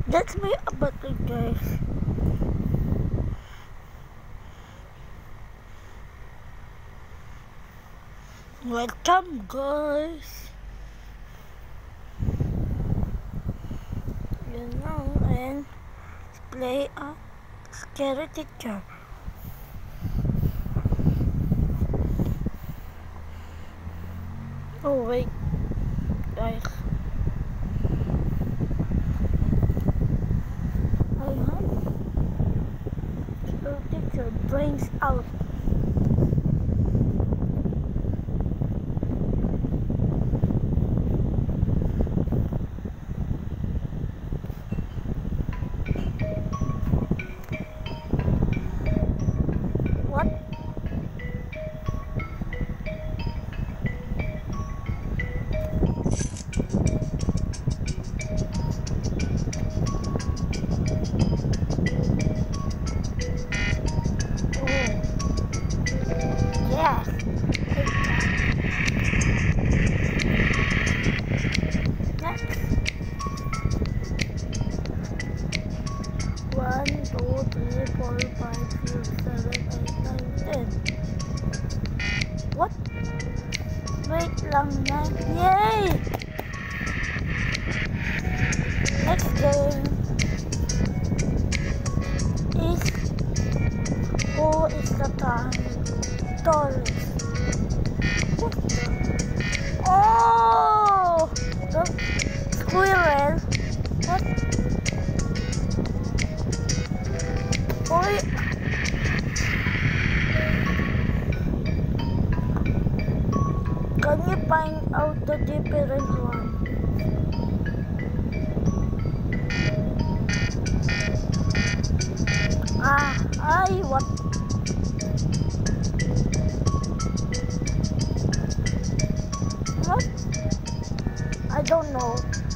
That's my button, guys. Welcome, guys. You know, and play a scary teacher. Oh wait, guys. I have scary teacher brains out. One, two, three, four, 5, 6, 7, 8, 9, 10. What? Wait lang na. Yay! Next game is who is the tallest? Oh! The squirrel. What? Oy! Can you find out the different one? What? What? I don't know.